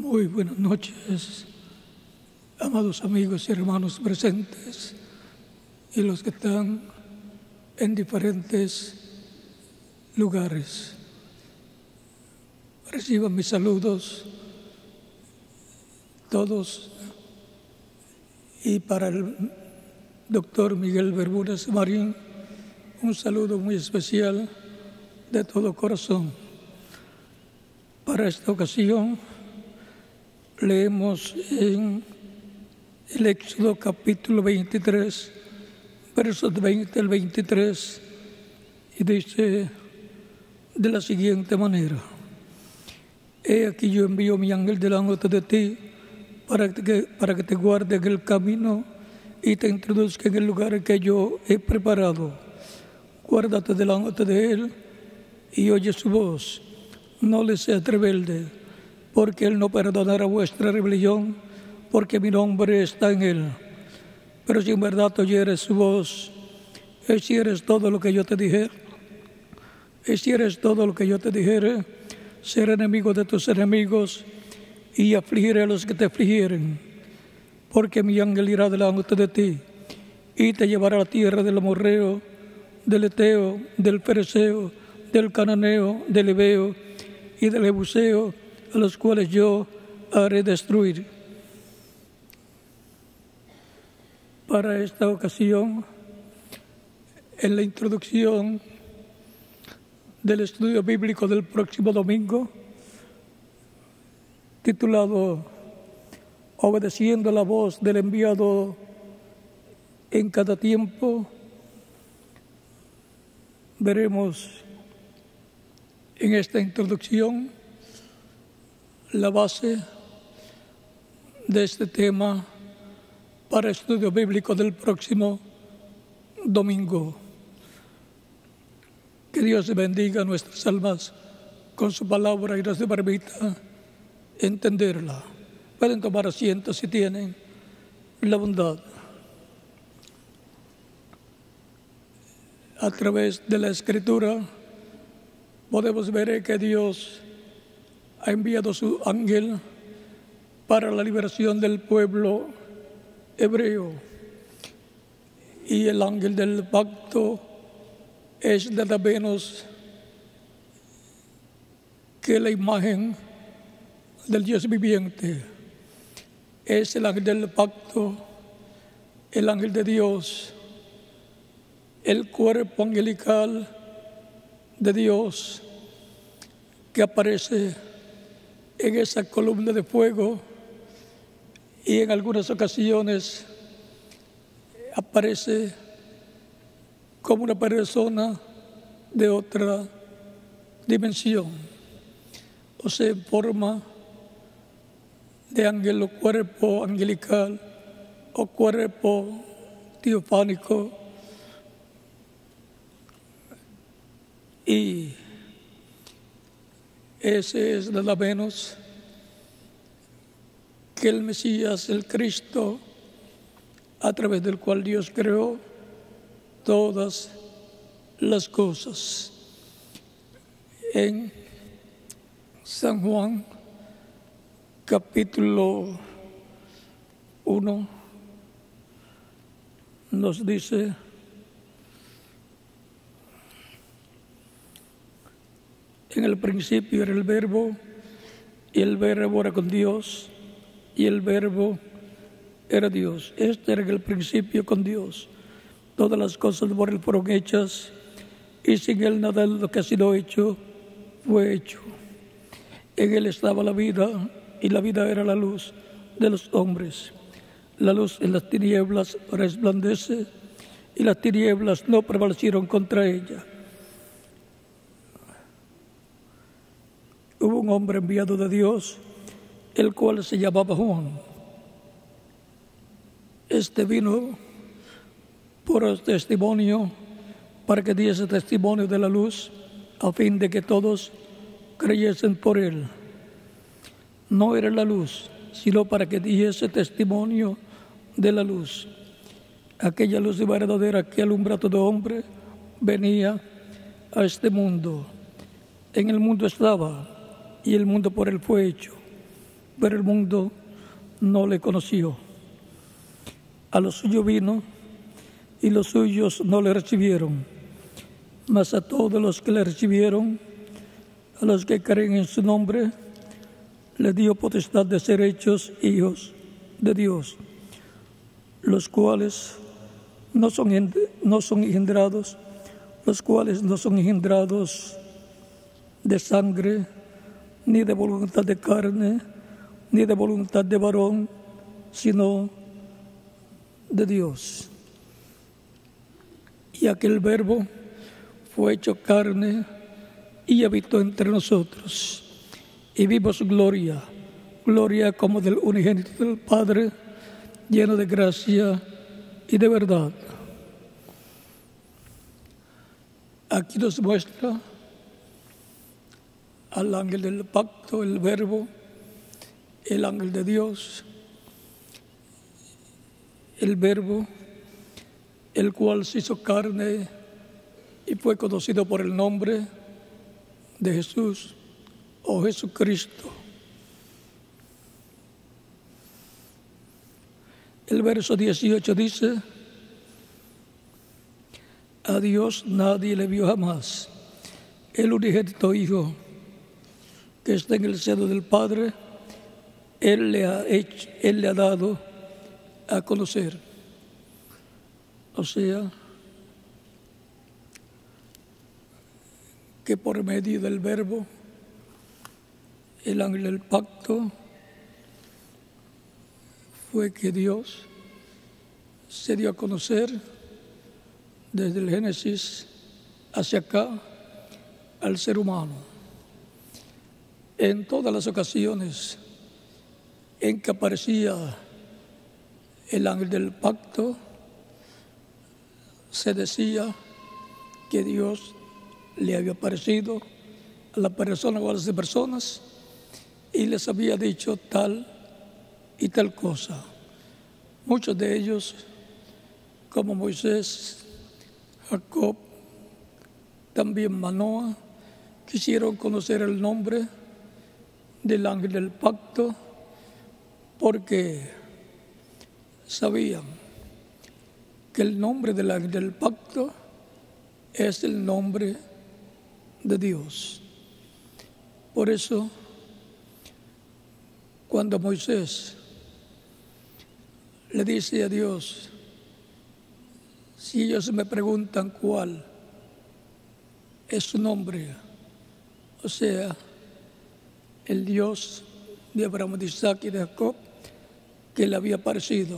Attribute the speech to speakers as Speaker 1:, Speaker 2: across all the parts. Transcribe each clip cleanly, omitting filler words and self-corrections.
Speaker 1: Muy buenas noches, amados amigos y hermanos presentes y los que están en diferentes lugares. Reciban mis saludos todos, y para el doctor Miguel Bermúdez Marín un saludo muy especial de todo corazón. Para esta ocasión leemos en el Éxodo capítulo 23, versos 20 al 23, y dice de la siguiente manera: He aquí yo envío mi ángel delante de ti para que te guarde en el camino y te introduzca en el lugar que yo he preparado. Guárdate delante de él y oye su voz. No le seas rebelde, porque él no perdonará vuestra rebelión, porque mi nombre está en él. Pero si en verdad oyeres su voz, hicieres todo lo que yo te dijere, seré enemigo de tus enemigos y afligiré a los que te afligieren. Porque mi ángel irá delante de ti y te llevará a la tierra del amorreo, del eteo, del fereceo, del cananeo, del heveo y del jebuseo, a los cuales yo haré destruir. Para esta ocasión, en la introducción del estudio bíblico del próximo domingo, titulado Obedeciendo la voz del enviado en cada tiempo, veremos en esta introducción la base de este tema para el estudio bíblico del próximo domingo. Que Dios bendiga nuestras almas con su palabra y nos permita entenderla. Pueden tomar asiento si tienen la bondad. A través de la Escritura podemos ver que Dios ha enviado su ángel para la liberación del pueblo hebreo. Y el ángel del pacto es nada menos que la imagen del Dios viviente. Es el ángel del pacto, el ángel de Dios, el cuerpo angelical de Dios que aparece en esa columna de fuego y en algunas ocasiones aparece como una persona de otra dimensión, o sea, en forma de ángel o cuerpo angelical o cuerpo teofánico. Y ese es nada menos que el Mesías, el Cristo, a través del cual Dios creó todas las cosas. En San Juan, capítulo 1, nos dice: en el principio era el Verbo, y el Verbo era con Dios, y el Verbo era Dios. Este era en el principio con Dios. Todas las cosas por él fueron hechas, y sin él nada de lo que ha sido hecho fue hecho. En él estaba la vida, y la vida era la luz de los hombres. La luz en las tinieblas resplandece, y las tinieblas no prevalecieron contra ella. Hubo un hombre enviado de Dios, el cual se llamaba Juan. Este vino por testimonio, para que diese testimonio de la luz, a fin de que todos creyesen por él. No era la luz, sino para que diese testimonio de la luz. Aquella luz verdadera que alumbra a todo hombre venía a este mundo. En el mundo estaba, y el mundo por él fue hecho, pero el mundo no le conoció. A los suyos vino y los suyos no le recibieron, mas a todos los que le recibieron, a los que creen en su nombre, le dio potestad de ser hechos hijos de Dios, los cuales no son engendrados de sangre, ni de voluntad de carne, ni de voluntad de varón, sino de Dios. Y aquel Verbo fue hecho carne y habitó entre nosotros, y vimos su gloria, gloria como del unigénito del Padre, lleno de gracia y de verdad. Aquí nos muestra al ángel del pacto, el Verbo, el ángel de Dios, el Verbo, el cual se hizo carne y fue conocido por el nombre de Jesús o Jesucristo. El verso 18 dice: a Dios nadie le vio jamás. El unigénito Hijo que está en el seno del Padre, Él le ha dado a conocer. O sea, que por medio del Verbo, el ángel del pacto, fue que Dios se dio a conocer desde el Génesis hacia acá al ser humano. En todas las ocasiones en que aparecía el ángel del pacto, se decía que Dios le había aparecido a la persona o a las personas y les había dicho tal y tal cosa. Muchos de ellos, como Moisés, Jacob, también Manoah, quisieron conocer el nombre del ángel del pacto porque sabían que el nombre del ángel del pacto es el nombre de Dios. Por eso, cuando Moisés le dice a Dios: si ellos me preguntan cuál es su nombre, o sea, el Dios de Abraham, de Isaac y de Jacob, que le había aparecido,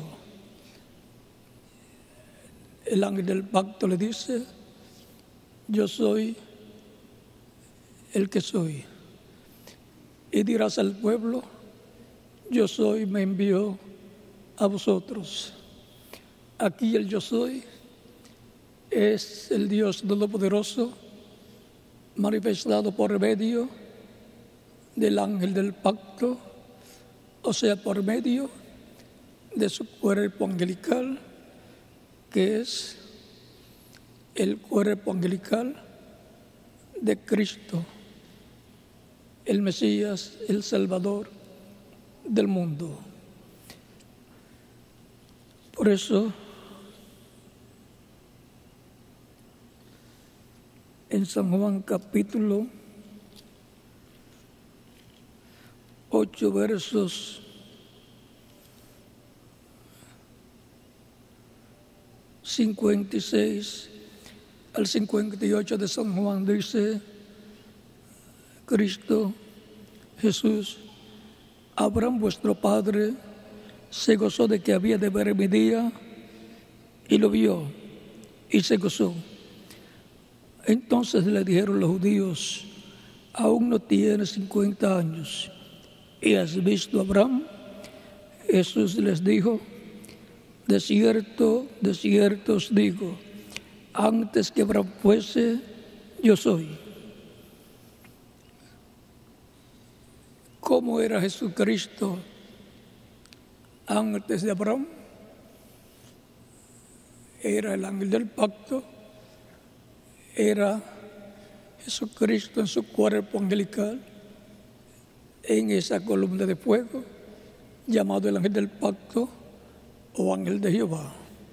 Speaker 1: el ángel del pacto le dice: yo soy el que soy. Y dirás al pueblo: yo soy, me envió a vosotros. Aquí el yo soy es el Dios Todopoderoso manifestado por medio del ángel del pacto, o sea, por medio de su cuerpo angelical, que es el cuerpo angelical de Cristo, el Mesías, el Salvador del mundo. Por eso, en San Juan capítulo 8, versos 56 al 58 de San Juan, dice Cristo Jesús: Abraham vuestro padre se gozó de que había de ver mi día, y lo vio y se gozó. Entonces le dijeron los judíos: aún no tienes 50 años y has visto a Abraham. Jesús les dijo: de cierto os digo, antes que Abraham fuese, yo soy. ¿Cómo era Jesucristo antes de Abraham? Era el ángel del pacto, era Jesucristo en su cuerpo angelical, en esa columna de fuego, llamado el ángel del pacto o ángel de Jehová.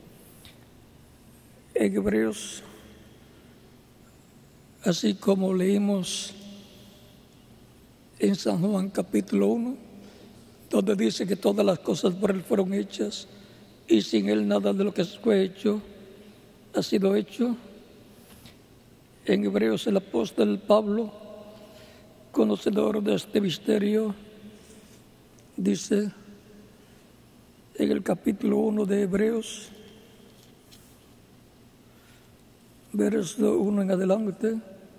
Speaker 1: En Hebreos, así como leímos en San Juan capítulo 1, donde dice que todas las cosas por Él fueron hechas y sin Él nada de lo que fue hecho ha sido hecho. En Hebreos el apóstol Pablo, conocedor de este misterio, dice en el capítulo 1 de Hebreos, verso 1 en adelante: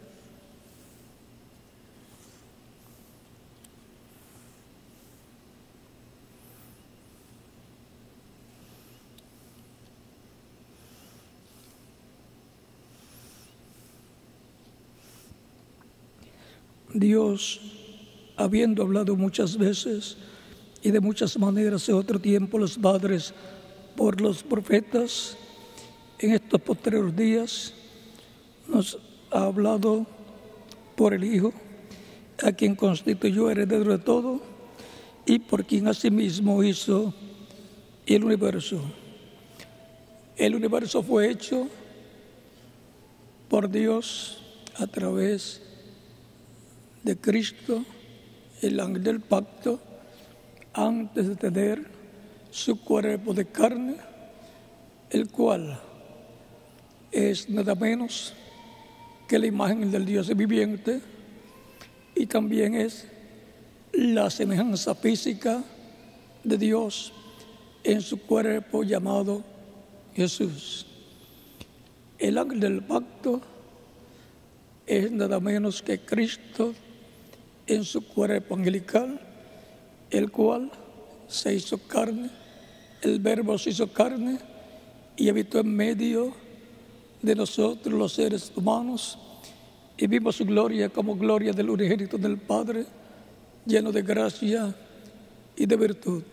Speaker 1: Dios, habiendo hablado muchas veces y de muchas maneras en otro tiempo los padres por los profetas, en estos postreros días nos ha hablado por el Hijo, a quien constituyó heredero de todo y por quien asimismo hizo el universo. El universo fue hecho por Dios a través de Cristo, el ángel del pacto, antes de tener su cuerpo de carne, el cual es nada menos que la imagen del Dios viviente y también es la semejanza física de Dios en su cuerpo llamado Jesús. El ángel del pacto es nada menos que Cristo en su cuerpo angelical, el cual se hizo carne, el Verbo se hizo carne y habitó en medio de nosotros los seres humanos, y vimos su gloria como gloria del unigénito del Padre, lleno de gracia y de virtud.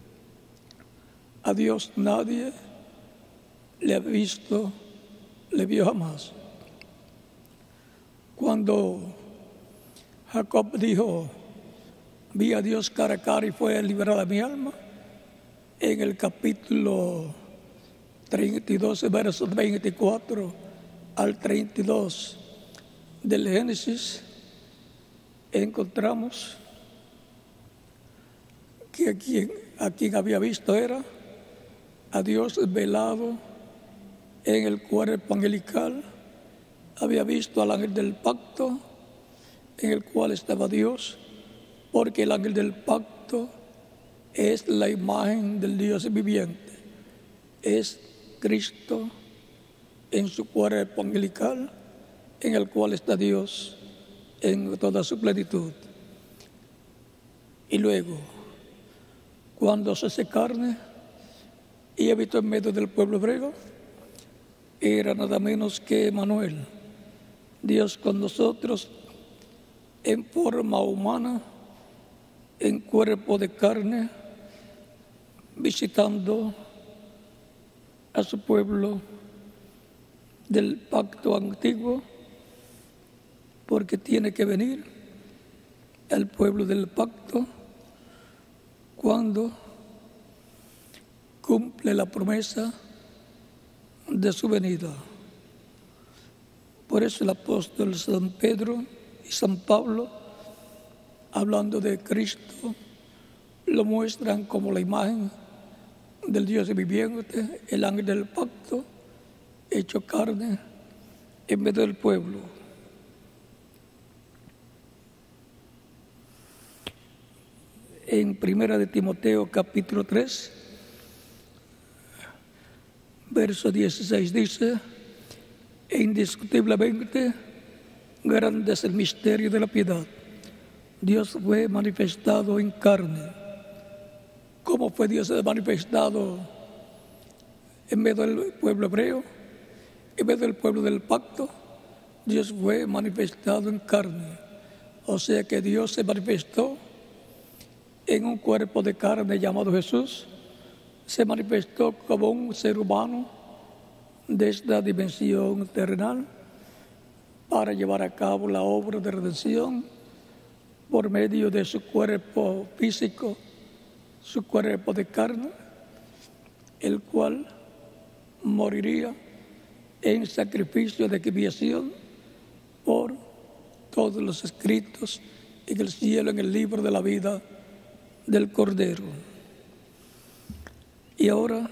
Speaker 1: A Dios nadie le ha visto, le vio jamás. Cuando Jacob dijo: vi a Dios cara a cara y fue liberada mi alma, en el capítulo 32, versos 24 al 32 del Génesis, encontramos que a quien había visto era a Dios velado en el cuerpo angelical, había visto al ángel del pacto en el cual estaba Dios, porque el ángel del pacto es la imagen del Dios viviente, es Cristo en su cuerpo angelical, en el cual está Dios en toda su plenitud. Y luego, cuando se hace carne y habitó en medio del pueblo hebreo, era nada menos que Emmanuel, Dios con nosotros en forma humana, en cuerpo de carne, visitando a su pueblo del pacto antiguo, porque tiene que venir al pueblo del pacto cuando cumple la promesa de su venida. Por eso el apóstol San Pedro y San Pablo, hablando de Cristo, lo muestran como la imagen del Dios viviente, el ángel del pacto, hecho carne en medio del pueblo. En 1 de Timoteo capítulo 3, verso 16 dice: e indiscutiblemente grande es el misterio de la piedad. Dios fue manifestado en carne. ¿Cómo fue Dios manifestado en medio del pueblo hebreo? En medio del pueblo del pacto, Dios fue manifestado en carne. O sea que Dios se manifestó en un cuerpo de carne llamado Jesús. Se manifestó como un ser humano de esta dimensión terrenal para llevar a cabo la obra de redención por medio de su cuerpo físico, su cuerpo de carne, el cual moriría en sacrificio de expiación por todos los escritos en el cielo, en el libro de la vida del Cordero. Y ahora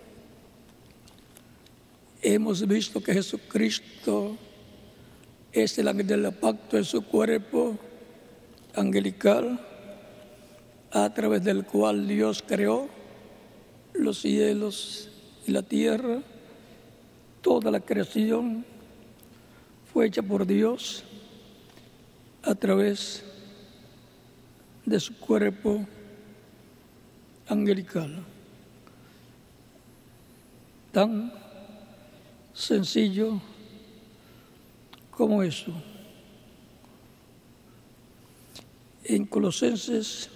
Speaker 1: hemos visto que Jesucristo es el ángel del pacto en su cuerpo angelical, a través del cual Dios creó los cielos y la tierra. Toda la creación fue hecha por Dios a través de su cuerpo angelical. Tan sencillo como eso. En Colosenses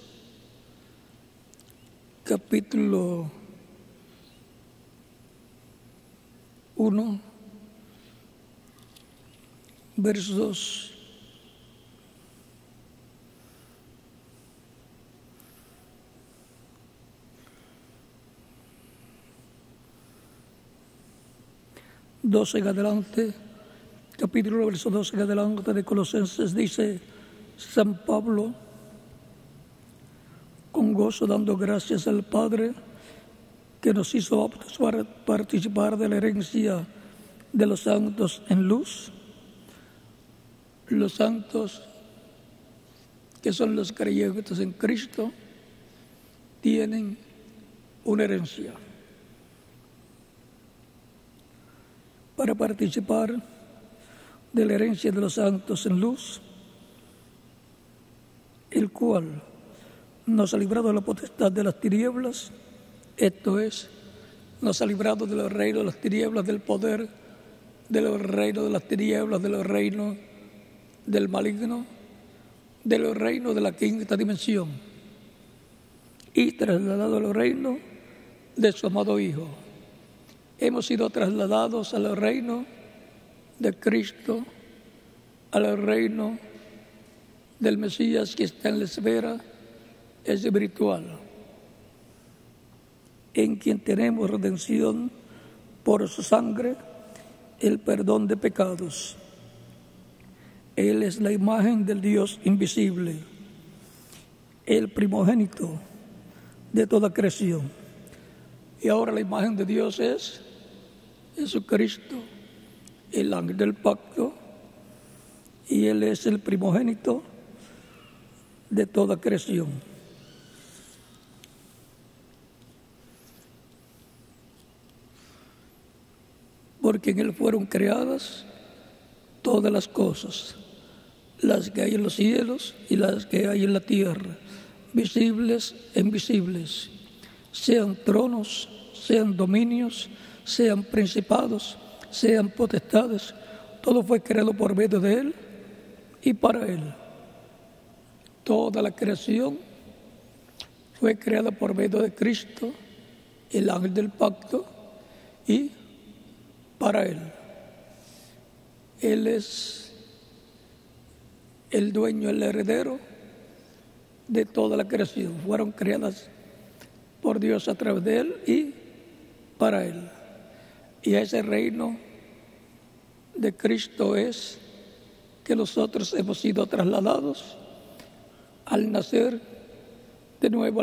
Speaker 1: capítulo 1, versos 12 en adelante, capítulo verso 12 en adelante de Colosenses, dice San Pablo: con gozo dando gracias al Padre que nos hizo aptos para participar de la herencia de los santos en luz. Los santos, que son los creyentes en Cristo, tienen una herencia. Para participar de la herencia de los santos en luz, el cual nos ha librado de la potestad de las tinieblas, esto es, nos ha librado del reino de las tinieblas, del poder del reino de las tinieblas, del reino del maligno, del reino de la quinta dimensión, y trasladado al reino de su amado Hijo. Hemos sido trasladados al reino de Cristo, al reino del Mesías que está en la esfera espiritual, en quien tenemos redención por su sangre, el perdón de pecados. Él es la imagen del Dios invisible, el primogénito de toda creación. Y ahora la imagen de Dios es Jesucristo, el ángel del pacto, y Él es el primogénito de toda creación. Porque en Él fueron creadas todas las cosas, las que hay en los cielos y las que hay en la tierra, visibles e invisibles, sean tronos, sean dominios, sean principados, sean potestades. Todo fue creado por medio de Él y para Él. Toda la creación fue creada por medio de Cristo, el ángel del pacto, y para Él. Él es el dueño, el heredero de toda la creación. Fueron creadas por Dios a través de Él y para Él. Y a ese reino de Cristo es que nosotros hemos sido trasladados al nacer, de nuevo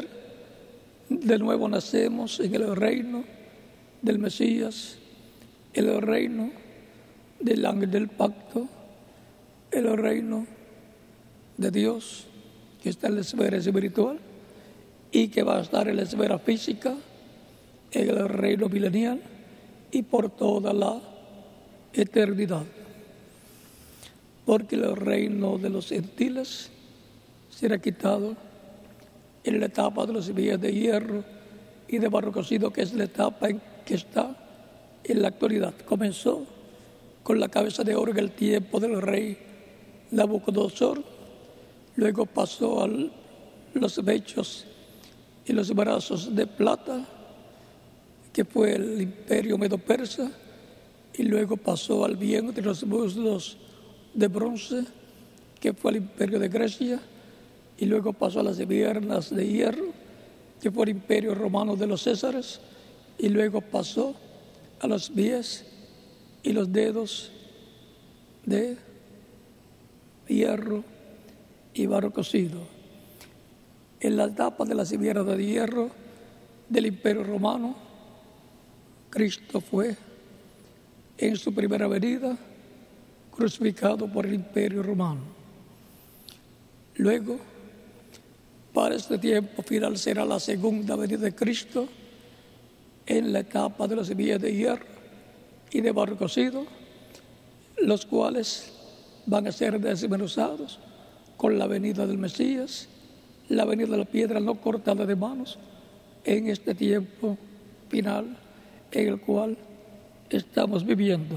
Speaker 1: nacemos en el reino del Mesías, el reino del ángel del pacto, el reino de Dios que está en la esfera espiritual y que va a estar en la esfera física, en el reino milenial y por toda la eternidad. Porque el reino de los gentiles será quitado en la etapa de los días de hierro y de barro cocido, que es la etapa en que está en la actualidad. Comenzó con la cabeza de oro en el tiempo del rey Nabucodonosor, luego pasó a los pechos y los brazos de plata, que fue el imperio medo-persa, y luego pasó al vientre y los muslos de bronce, que fue el imperio de Grecia, y luego pasó a las piernas de hierro, que fue el imperio romano de los Césares, y luego pasó a los pies y los dedos de hierro y barro cocido. En la etapa de las piernas de hierro del imperio romano, Cristo fue en su primera venida crucificado por el imperio romano. Luego, para este tiempo final será la segunda venida de Cristo en la etapa de las semillas de hierro y de barro cocido, los cuales van a ser desmenuzados con la venida del Mesías, la venida de la piedra no cortada de manos, en este tiempo final en el cual estamos viviendo.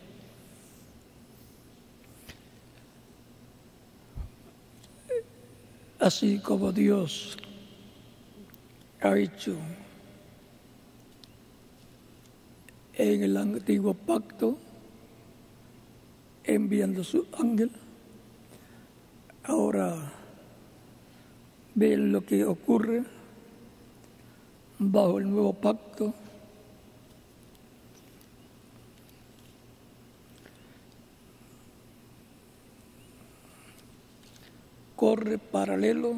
Speaker 1: Así como Dios ha hecho en el antiguo pacto, enviando su ángel, ahora ven lo que ocurre bajo el nuevo pacto. Corre paralelo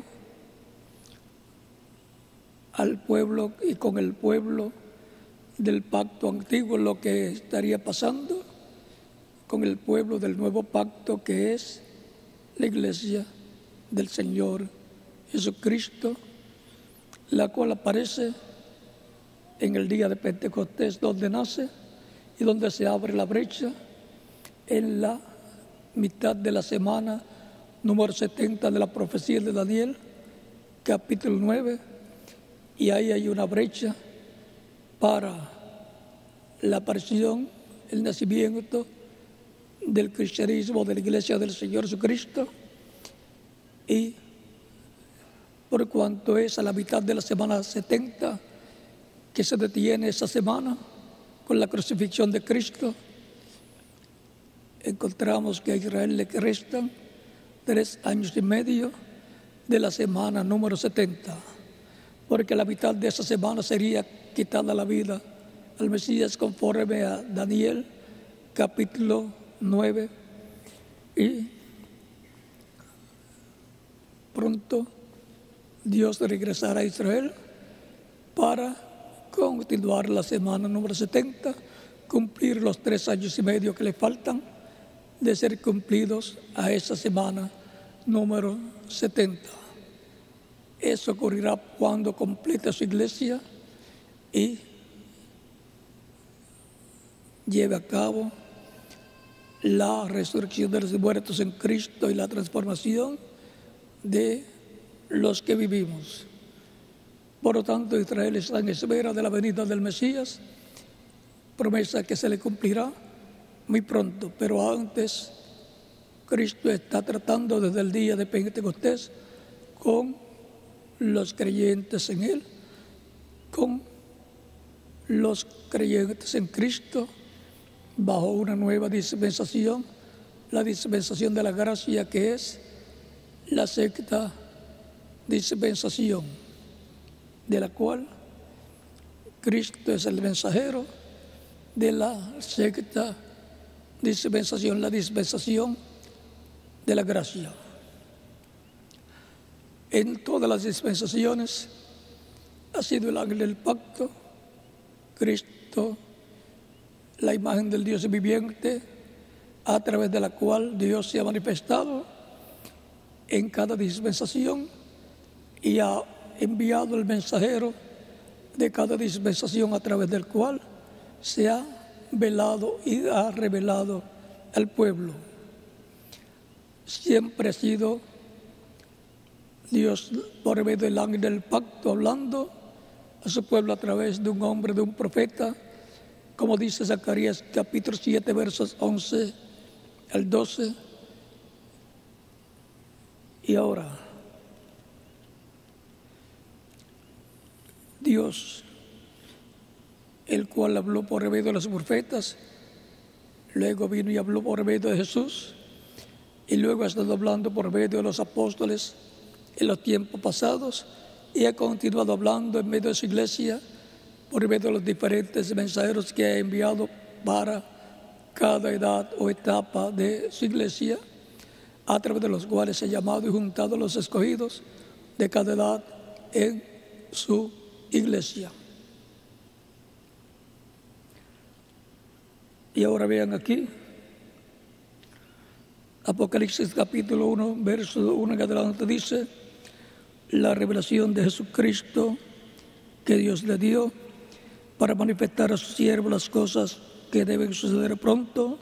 Speaker 1: al pueblo y con el pueblo del pacto antiguo, lo que estaría pasando con el pueblo del nuevo pacto, que es la iglesia del Señor Jesucristo, la cual aparece en el día de Pentecostés, donde nace y donde se abre la brecha en la mitad de la semana número 70 de la profecía de Daniel, capítulo 9, y ahí hay una brecha para la aparición, el nacimiento del cristianismo, de la iglesia del Señor Jesucristo, y por cuanto es a la mitad de la semana 70 que se detiene esa semana con la crucifixión de Cristo, encontramos que a Israel le restan 3 años y medio de la semana número 70, porque la mitad de esa semana sería quitada la vida al Mesías conforme a Daniel capítulo 9, y pronto Dios regresará a Israel para continuar la semana número 70, cumplir los 3 años y medio que le faltan de ser cumplidos a esa semana número 70. Eso ocurrirá cuando complete su iglesia y lleve a cabo la resurrección de los muertos en Cristo y la transformación de los que vivimos. Por lo tanto, Israel está en espera de la venida del Mesías, promesa que se le cumplirá muy pronto, pero antes Cristo está tratando desde el día de Pentecostés con los creyentes en Él, con los creyentes en Cristo, bajo una nueva dispensación, la dispensación de la gracia, que es la sexta dispensación, de la cual Cristo es el mensajero de la sexta dispensación, la dispensación de la gracia. En todas las dispensaciones ha sido el ángel del pacto, Cristo, la imagen del Dios viviente, a través de la cual Dios se ha manifestado en cada dispensación y ha enviado el mensajero de cada dispensación, a través del cual se ha velado y ha revelado al pueblo. Siempre ha sido Dios por medio del ángel del pacto hablando a su pueblo a través de un hombre, de un profeta, como dice Zacarías capítulo 7 versos 11 al 12. Y ahora Dios, el cual habló por medio de los profetas, luego vino y habló por medio de Jesús, y luego ha estado hablando por medio de los apóstoles en los tiempos pasados y ha continuado hablando en medio de su iglesia por medio de los diferentes mensajeros que ha enviado para cada edad o etapa de su iglesia, a través de los cuales se ha llamado y juntado a los escogidos de cada edad en su iglesia. Y ahora vean aquí, Apocalipsis capítulo 1, verso 1 en adelante dice: la revelación de Jesucristo que Dios le dio para manifestar a su siervo las cosas que deben suceder pronto,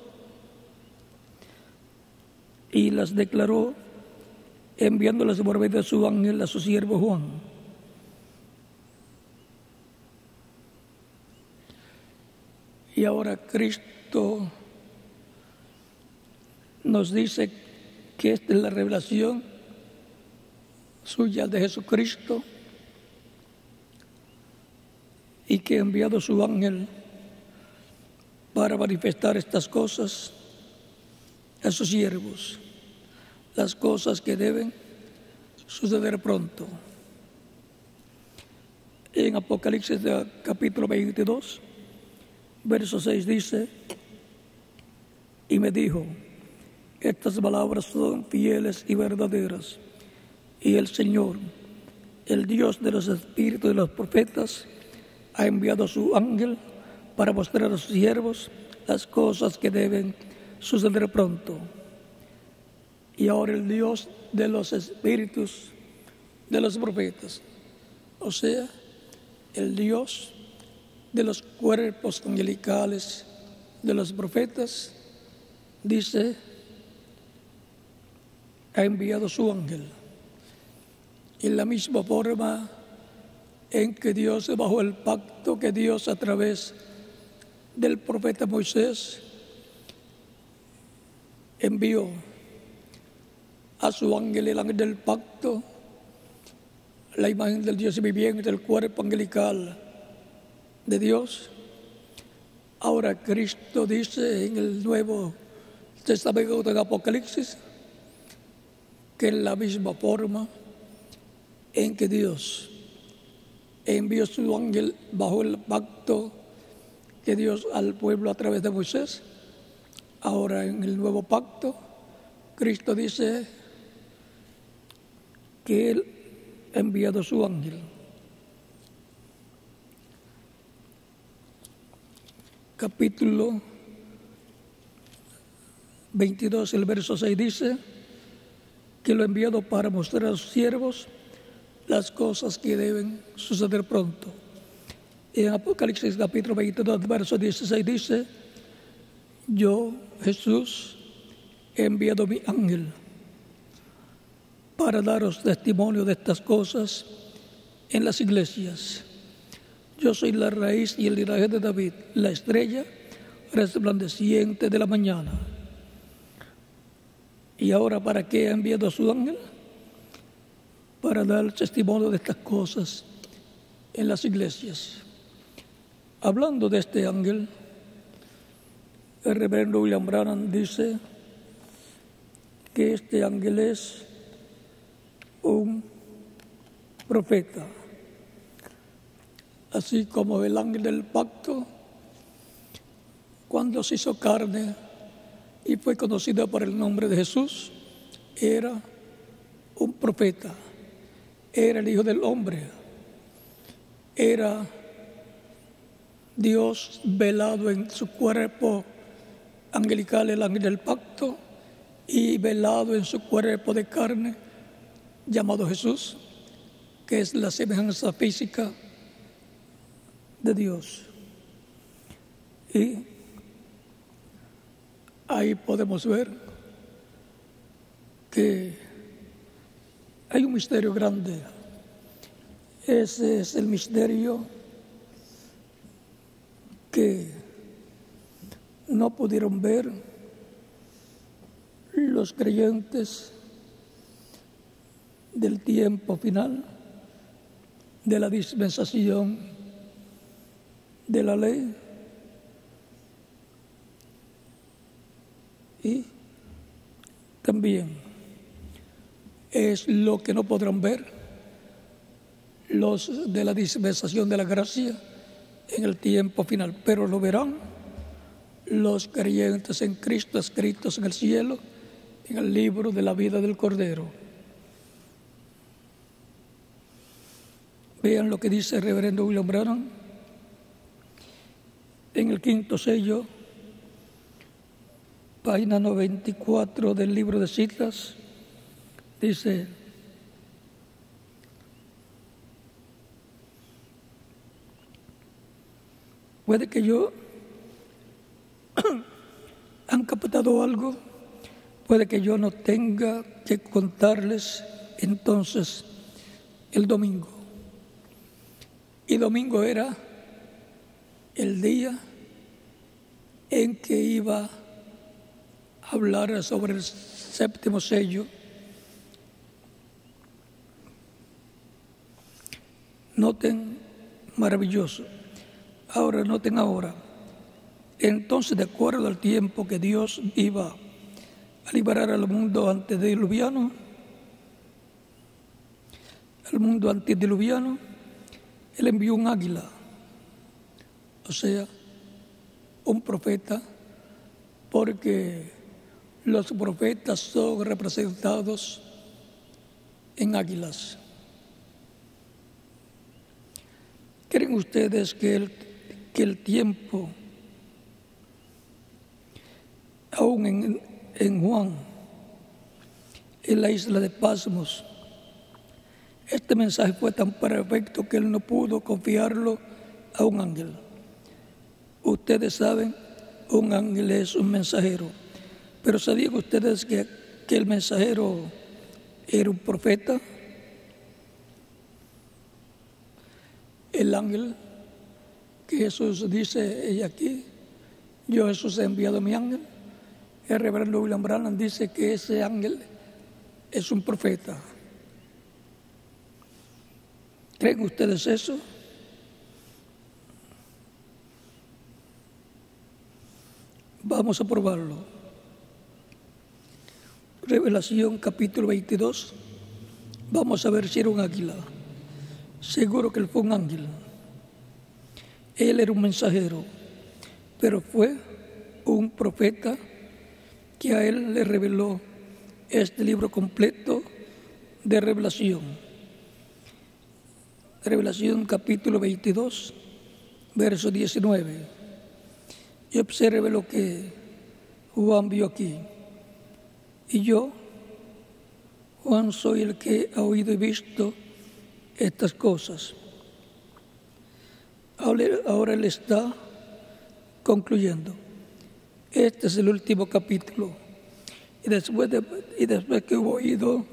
Speaker 1: y las declaró enviándolas por medio de su ángel a su siervo Juan. Y ahora Cristo nos dice que esta es la revelación suya de Jesucristo y que ha enviado su ángel para manifestar estas cosas a sus siervos, las cosas que deben suceder pronto. En Apocalipsis capítulo 22, verso 6 dice: y me dijo, estas palabras son fieles y verdaderas, y el Señor, el Dios de los espíritus de los profetas, ha enviado a su ángel para mostrar a sus siervos las cosas que deben suceder pronto. Y ahora el Dios de los espíritus de los profetas, o sea, el Dios de los cuerpos angelicales de los profetas, dice, ha enviado su ángel. En la misma forma en que Dios, bajo el pacto que Dios a través del profeta Moisés envió a su ángel, el ángel del pacto, la imagen del Dios viviente, del cuerpo angelical de Dios. Ahora Cristo dice en el Nuevo Testamento de Apocalipsis que en la misma forma en que Dios envió su ángel bajo el pacto que Dios al pueblo a través de Moisés, ahora en el nuevo pacto, Cristo dice que Él ha enviado su ángel. Capítulo 22, el verso 6 dice que lo ha enviado para mostrar a sus siervos las cosas que deben suceder pronto. En Apocalipsis capítulo 22, verso 16 dice: yo, Jesús, he enviado mi ángel para daros testimonio de estas cosas en las iglesias. Yo soy la raíz y el linaje de David, la estrella resplandeciente de la mañana. ¿Y ahora para qué ha enviado a su ángel? Para dar testimonio de estas cosas en las iglesias. Hablando de este ángel, el reverendo William Branham dice que este ángel es un profeta, así como el ángel del pacto, cuando se hizo carne y fue conocido por el nombre de Jesús, era un profeta, era el Hijo del Hombre, era Dios velado en su cuerpo angelical, el ángel del pacto, y velado en su cuerpo de carne, llamado Jesús, que es la semejanza física de Dios. Y ahí podemos ver que hay un misterio grande. Ese es el misterio que no pudieron ver los creyentes del tiempo final, de la dispensación de la ley, y también es lo que no podrán ver los de la dispensación de la gracia en el tiempo final, pero lo verán los creyentes en Cristo escritos en el cielo, en el libro de la vida del Cordero. Vean lo que dice el reverendo William Branham en el 5º sello, página 94 del libro de citas. Dice: puede que han captado algo, puede que yo no tenga que contarles entonces el domingo. Y domingo era el día en que iba a hablar sobre el 7º sello. Noten, maravilloso. Ahora, noten ahora. Entonces, de acuerdo al tiempo que Dios iba a liberar al mundo antediluviano, Él envió un águila, o sea, un profeta, porque los profetas son representados en águilas. ¿Creen ustedes que el tiempo, aún en Juan, en la isla de Pasmos, este mensaje fue tan perfecto que él no pudo confiarlo a un ángel? Ustedes saben, un ángel es un mensajero, pero ¿sabían ustedes que el mensajero era un profeta? El ángel que Jesús dice aquí: yo Jesús he enviado a mi ángel. El reverendo William Branham dice que ese ángel es un profeta. ¿Creen ustedes eso? Vamos a probarlo. Revelación capítulo 22. Vamos a ver si era un águila. Seguro que él fue un ángel. Él era un mensajero, pero fue un profeta que a él le reveló este libro completo de revelación. Revelación capítulo 22, verso 19. Y observe lo que Juan vio aquí. Y yo, Juan, soy el que ha oído y visto estas cosas. Ahora él está concluyendo. Este es el último capítulo. Y después que hubo oído,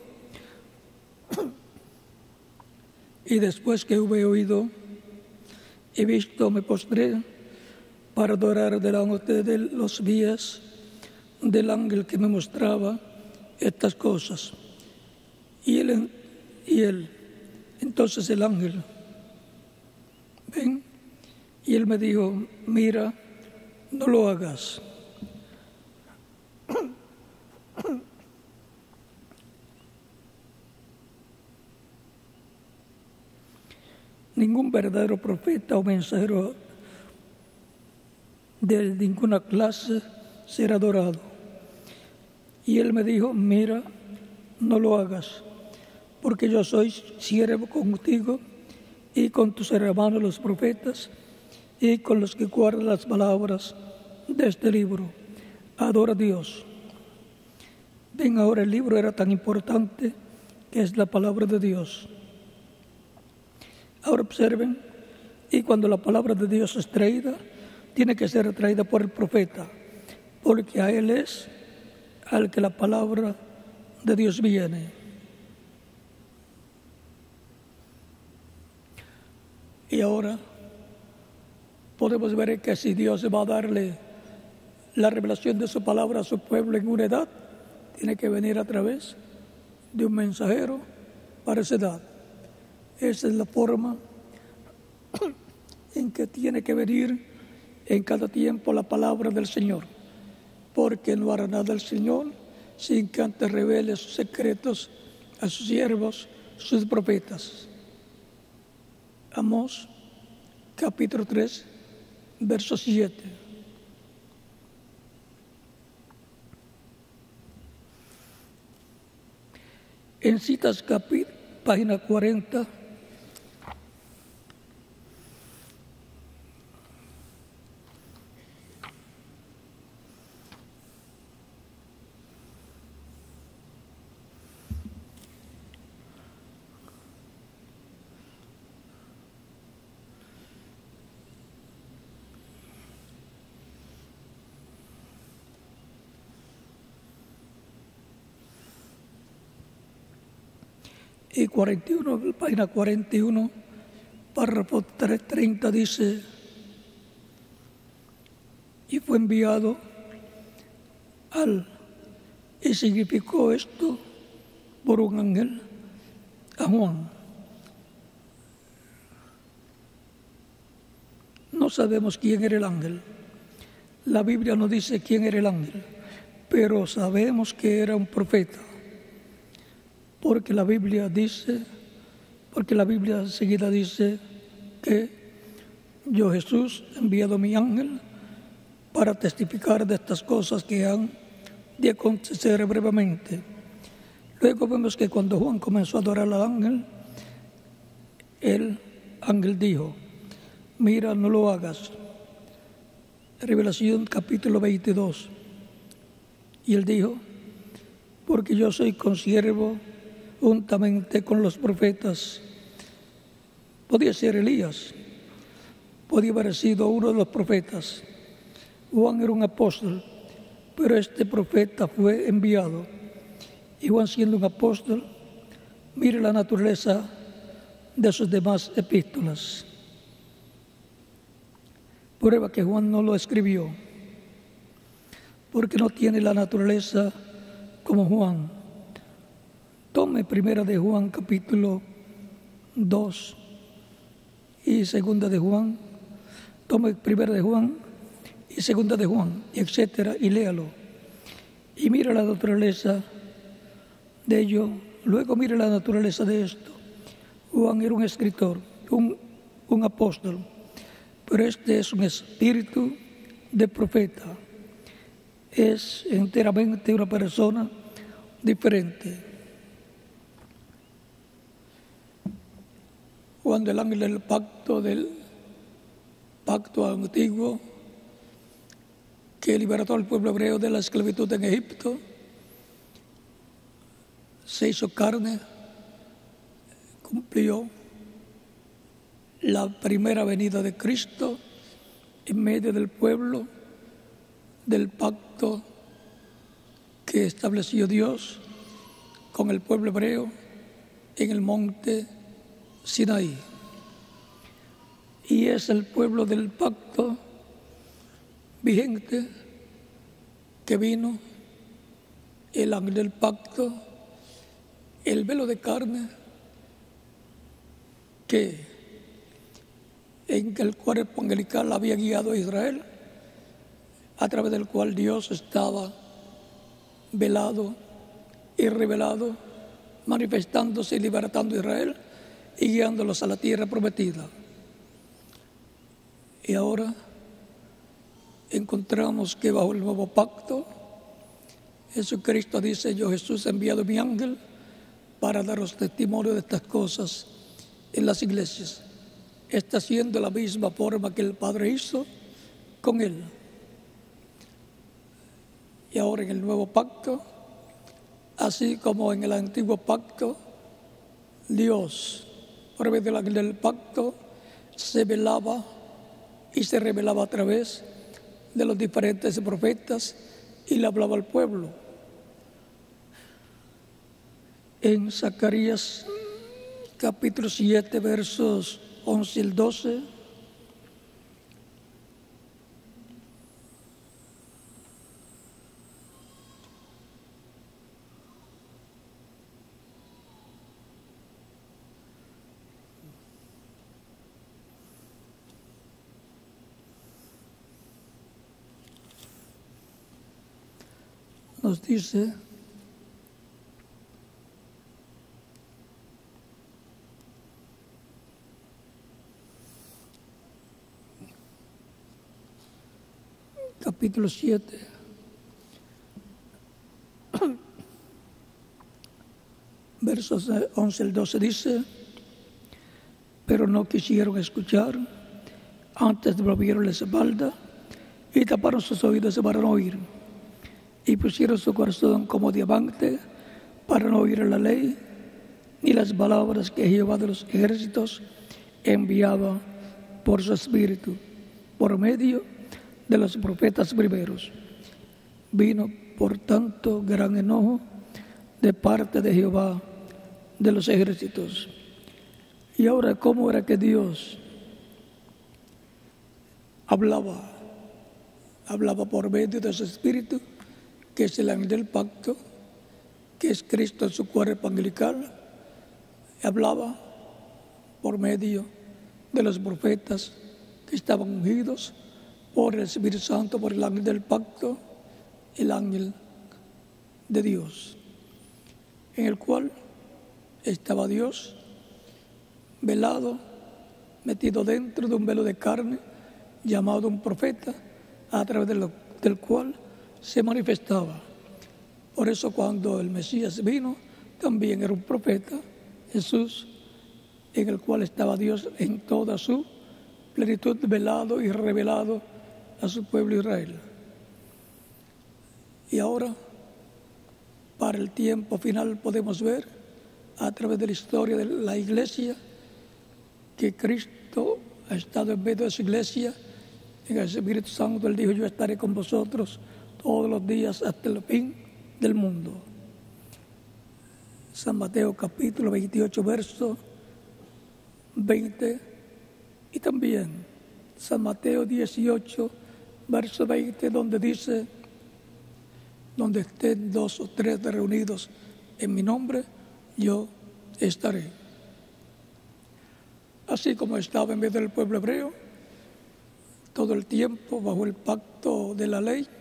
Speaker 1: y visto, me postré para adorar delante de los pies del ángel que me mostraba estas cosas. Y él, entonces el ángel, ven, y él me dijo: mira, no lo hagas. Ningún verdadero profeta o mensajero de ninguna clase será adorado. Y él me dijo: mira, no lo hagas, porque yo soy siervo contigo y con tus hermanos los profetas y con los que guardan las palabras de este libro. Adora a Dios. Ven, ahora el libro era tan importante que es la palabra de Dios. Ahora observen, y cuando la palabra de Dios es traída, tiene que ser traída por el profeta, porque a él es al que la palabra de Dios viene. Y ahora podemos ver que si Dios va a darle la revelación de su palabra a su pueblo en una edad, tiene que venir a través de un mensajero para esa edad. Esa es la forma en que tiene que venir en cada tiempo la palabra del Señor, porque no hará nada el Señor sin que antes revele sus secretos a sus siervos, sus profetas. Amós, capítulo 3, verso 7. En Citas, página 40, y 41, página 41, párrafo 330 dice: y fue enviado y significó esto por un ángel a Juan. No sabemos quién era el ángel. La Biblia no dice quién era el ángel, pero sabemos que era un profeta. Porque la Biblia enseguida dice que yo, Jesús, he enviado a mi ángel para testificar de estas cosas que han de acontecer brevemente. Luego vemos que cuando Juan comenzó a adorar al ángel, el ángel dijo: mira, no lo hagas. Revelación capítulo 22. Y él dijo: porque yo soy consiervo juntamente con los profetas. Podía ser Elías, podía haber sido uno de los profetas. Juan era un apóstol, pero este profeta fue enviado. Y Juan, siendo un apóstol, mire la naturaleza de sus demás epístolas. Prueba que Juan no lo escribió, porque no tiene la naturaleza como Juan. Tome primera de Juan capítulo 2 y segunda de Juan. Tome primera de Juan y segunda de Juan, etcétera, y léalo. Y mira la naturaleza de ello. Luego mire la naturaleza de esto. Juan era un escritor, un apóstol, pero este es un espíritu de profeta. Es enteramente una persona diferente. Cuando el ángel del pacto antiguo que libertó al pueblo hebreo de la esclavitud en Egipto, se hizo carne, cumplió la primera venida de Cristo en medio del pueblo, del pacto que estableció Dios con el pueblo hebreo en el monte Sinaí. Y es el pueblo del pacto vigente que vino, el ángel del pacto, el velo de carne que en el cuerpo angelical había guiado a Israel, a través del cual Dios estaba velado y revelado, manifestándose y libertando a Israel y guiándolos a la tierra prometida. Y ahora encontramos que bajo el nuevo pacto, Jesucristo dice: yo, Jesús, he enviado a mi ángel para daros testimonio de estas cosas en las iglesias. Está haciendo la misma forma que el Padre hizo con él. Y ahora en el nuevo pacto, así como en el antiguo pacto, Dios, por medio del ángel del pacto, se velaba y se revelaba a través de los diferentes profetas y le hablaba al pueblo. En Zacarías capítulo 7, versos 11 y 12, nos dice: capítulo 7, versos 11 al 12 dice: pero no quisieron escuchar, antes volvieron la espalda y taparon sus oídos para no oír, y pusieron su corazón como diamante para no oír la ley ni las palabras que Jehová de los ejércitos enviaba por su espíritu, por medio de los profetas primeros. Vino, por tanto, gran enojo de parte de Jehová de los ejércitos. Y ahora, ¿cómo era que Dios hablaba? Hablaba por medio de su espíritu, que es el ángel del pacto, que es Cristo en su cuerpo angelical. Hablaba por medio de los profetas que estaban ungidos por el Espíritu Santo, por el ángel del pacto, el ángel de Dios, en el cual estaba Dios velado, metido dentro de un velo de carne, llamado un profeta, a través del cual se manifestaba. Por eso cuando el Mesías vino, también era un profeta, Jesús, en el cual estaba Dios en toda su plenitud, velado y revelado a su pueblo Israel. Y ahora, para el tiempo final, podemos ver a través de la historia de la iglesia que Cristo ha estado en medio de su iglesia. En el Espíritu Santo Él dijo: yo estaré con vosotros todos los días hasta el fin del mundo. San Mateo capítulo 28, verso 20, y también San Mateo 18, verso 20, donde dice: donde estén 2 o 3 reunidos en mi nombre, yo estaré. Así como estaba en medio del pueblo hebreo todo el tiempo bajo el pacto de la ley,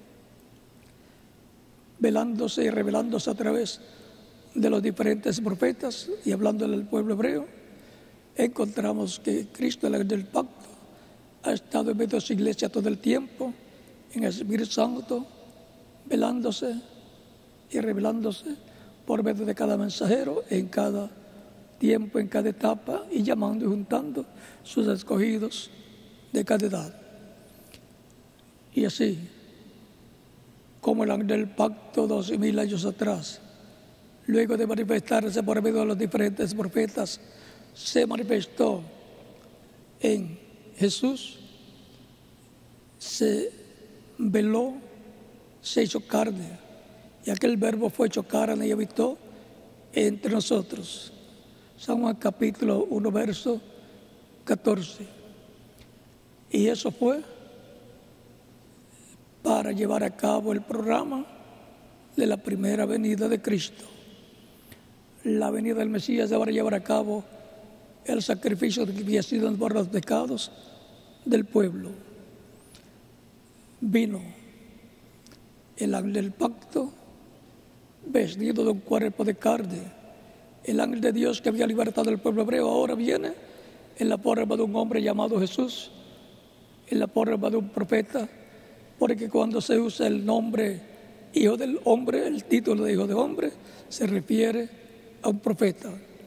Speaker 1: velándose y revelándose a través de los diferentes profetas y hablándole al pueblo hebreo, encontramos que Cristo, el ángel del pacto, ha estado en medio de su iglesia todo el tiempo, en el Espíritu Santo, velándose y revelándose por medio de cada mensajero, en cada tiempo, en cada etapa, y llamando y juntando sus escogidos de cada edad. Y así, como el ángel del pacto 12,000 años atrás, luego de manifestarse por medio de los diferentes profetas, se manifestó en Jesús, se veló, se hizo carne, y aquel verbo fue hecho carne y habitó entre nosotros. San Juan capítulo 1, verso 14. Y eso fue para llevar a cabo el programa de la primera venida de Cristo. La venida del Mesías de ahora llevar a cabo el sacrificio que había sido por los pecados del pueblo. Vino el ángel del pacto, vestido de un cuerpo de carne. El ángel de Dios que había libertado al pueblo hebreo ahora viene en la forma de un hombre llamado Jesús, en la forma de un profeta, porque cuando se usa el nombre Hijo del Hombre, el título de Hijo de Hombre, se refiere a un profeta.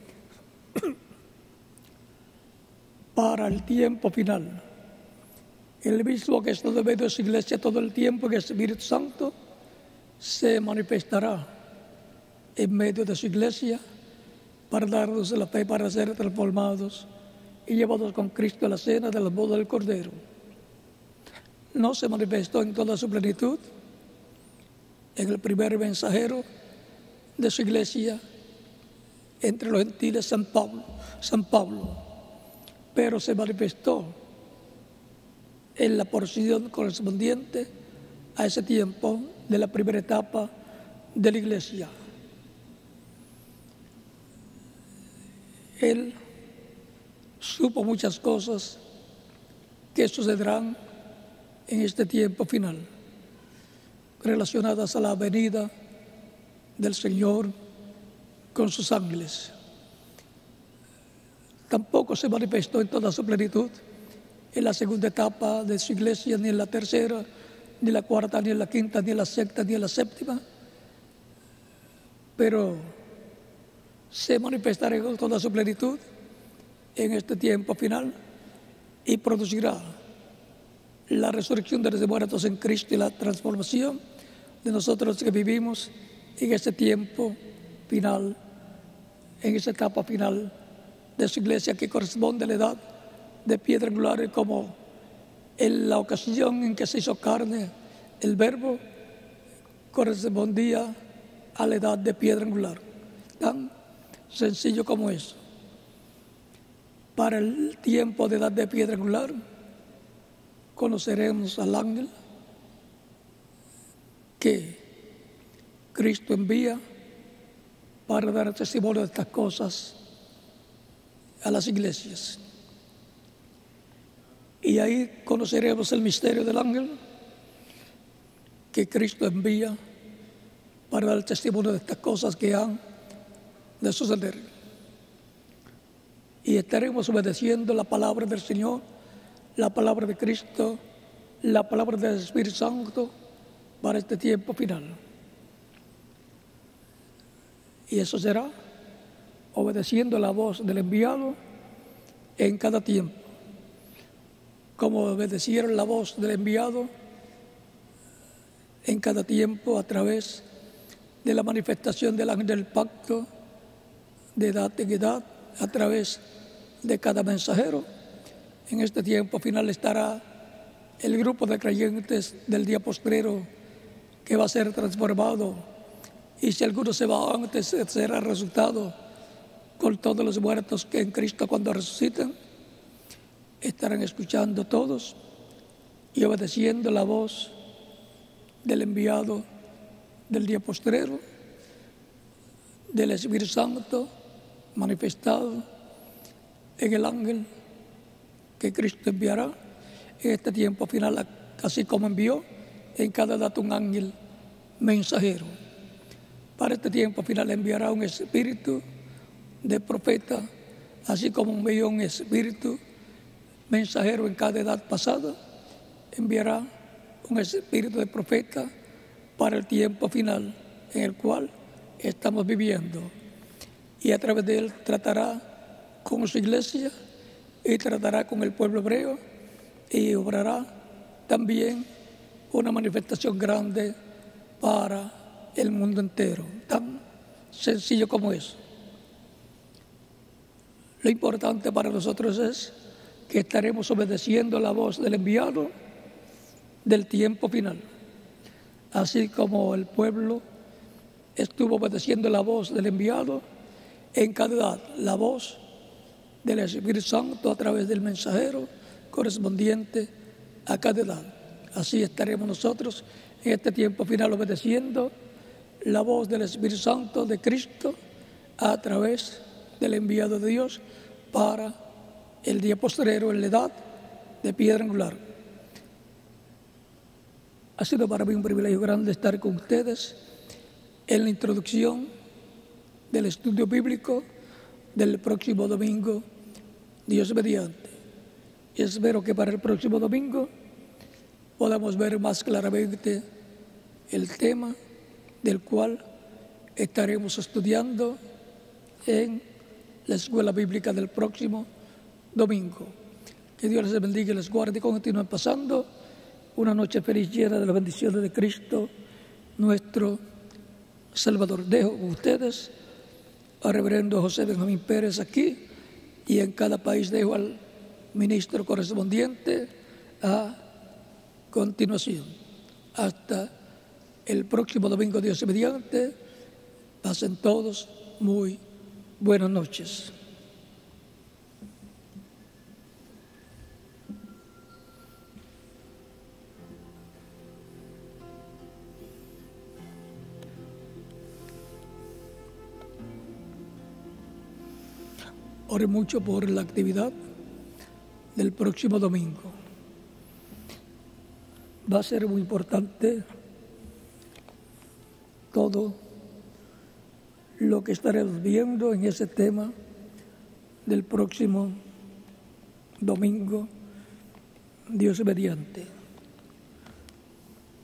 Speaker 1: Para el tiempo final, el mismo que está en medio de su iglesia todo el tiempo, que el Espíritu Santo se manifestará en medio de su iglesia para darnos la fe, para ser transformados y llevados con Cristo a la cena de la boda del Cordero. No se manifestó en toda su plenitud en el primer mensajero de su iglesia entre los gentiles, San Pablo, pero se manifestó en la porción correspondiente a ese tiempo de la primera etapa de la iglesia. Él supo muchas cosas que sucederán en este tiempo final, relacionadas a la venida del Señor con sus ángeles. Tampoco se manifestó en toda su plenitud en la segunda etapa de su iglesia, ni en la tercera, ni la cuarta, ni la quinta, ni la sexta, ni la séptima, pero se manifestará con toda su plenitud en este tiempo final y producirá la resurrección de los muertos en Cristo y la transformación de nosotros que vivimos en ese tiempo final, en esa etapa final de su iglesia que corresponde a la edad de piedra angular, como en la ocasión en que se hizo carne el Verbo correspondía a la edad de piedra angular. Tan sencillo como eso. Para el tiempo de edad de piedra angular conoceremos al ángel que Cristo envía para dar testimonio de estas cosas a las iglesias. Y ahí conoceremos el misterio del ángel que Cristo envía para dar testimonio de estas cosas que han de suceder. Y estaremos obedeciendo la palabra del Señor, la palabra de Cristo, la palabra del Espíritu Santo para este tiempo final. Y eso será obedeciendo la voz del enviado en cada tiempo, como obedecieron la voz del enviado en cada tiempo a través de la manifestación del ángel del pacto de edad en edad, a través de cada mensajero. En este tiempo final estará el grupo de creyentes del día postrero que va a ser transformado, y si alguno se va antes será resultado con todos los muertos que en Cristo cuando resucitan estarán escuchando todos y obedeciendo la voz del enviado del día postrero, del Espíritu Santo manifestado en el ángel que Cristo enviará en este tiempo final, así como envió en cada edad un ángel mensajero. Para este tiempo final enviará un espíritu de profeta, así como envió un espíritu mensajero en cada edad pasada, enviará un espíritu de profeta para el tiempo final en el cual estamos viviendo. Y a través de él tratará con su iglesia y tratará con el pueblo hebreo y obrará también una manifestación grande para el mundo entero. Tan sencillo como eso. Lo importante para nosotros es que estaremos obedeciendo la voz del enviado del tiempo final. Así como el pueblo estuvo obedeciendo la voz del enviado, en cada edad la voz del Espíritu Santo a través del mensajero correspondiente a cada edad. Así estaremos nosotros en este tiempo final obedeciendo la voz del Espíritu Santo de Cristo a través del enviado de Dios para el día postrero en la edad de piedra angular. Ha sido para mí un privilegio grande estar con ustedes en la introducción del estudio bíblico del próximo domingo, Dios mediante. Y espero que para el próximo domingo podamos ver más claramente el tema del cual estaremos estudiando en la escuela bíblica del próximo domingo. Que Dios les bendiga y les guarde y continúen pasando una noche feliz llena de las bendiciones de Cristo, nuestro Salvador. Dejo con ustedes al reverendo José Benjamín Pérez aquí, y en cada país dejo al ministro correspondiente a continuación. Hasta el próximo domingo, Dios mediante. Pasen todos muy buenas noches. Ore mucho por la actividad del próximo domingo. Va a ser muy importante todo lo que estaremos viendo en ese tema del próximo domingo, Dios mediante.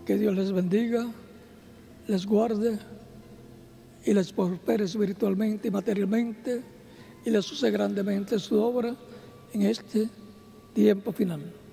Speaker 1: Que Dios les bendiga, les guarde y les prospere espiritualmente y materialmente y les use grandemente su obra en este tiempo final.